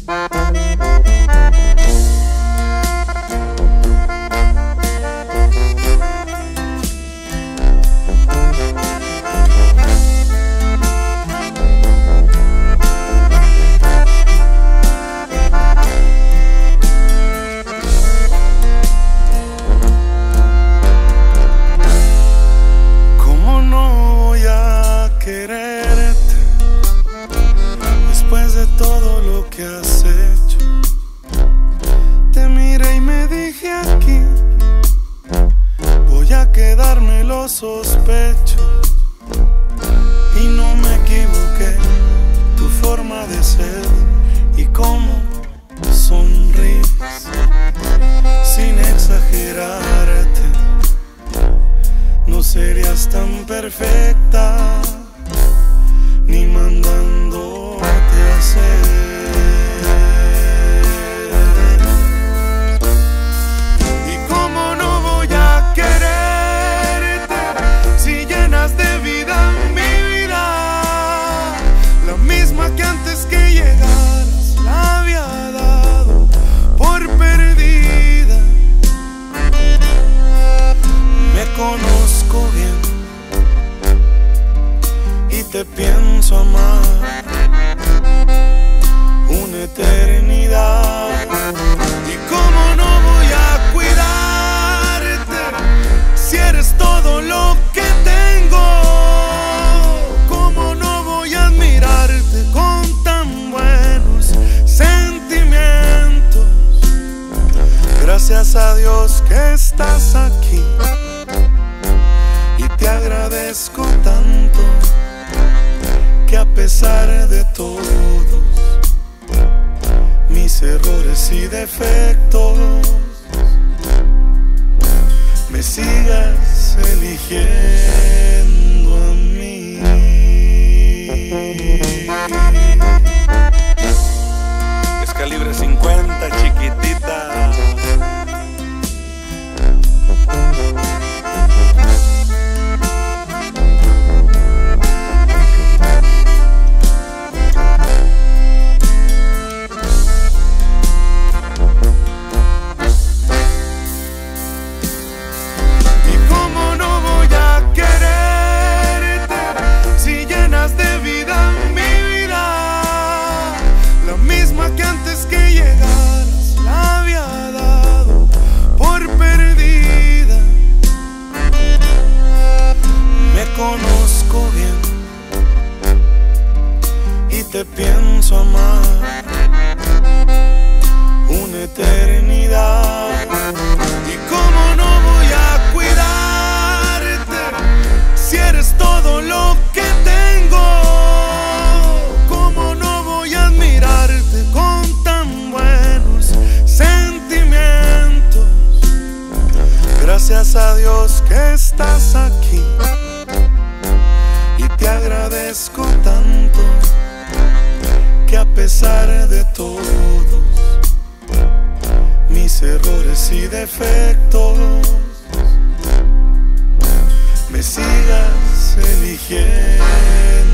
Después de todo lo que has hecho, te miré y me dije: aquí voy a quedarme, lo sospecho. Y no me equivoqué, tu forma de ser y cómo sonríes, sin exagerarte, no serías tan perfecta ni mandándote a hacer. Y cómo no voy a quererte si llenas de vida mi vida, la misma que antes que llegaras la había dado por perdida. Me conozco bien y te pienso amar una eternidad. Y cómo no voy a cuidarte si eres todo lo que tengo. Cómo no voy a admirarte con tan buenos sentimientos. Gracias a Dios que estás aquí y te agradezco tanto que a pesar de todos mis errores y defectos, me sigas eligiendo a mí. Es calibre 50, chiquitita. Que antes que llegaras la había dado por perdida. Me conozco bien y te pienso amar una eternidad. Y cómo no voy a cuidarte si eres todo lo que tengo. Cómo no voy a admirarte con tan buenos sentimientos. Gracias a Dios que estás aquí y te agradezco tanto que a pesar de todos mis errores y defectos, me sigas eligiendo.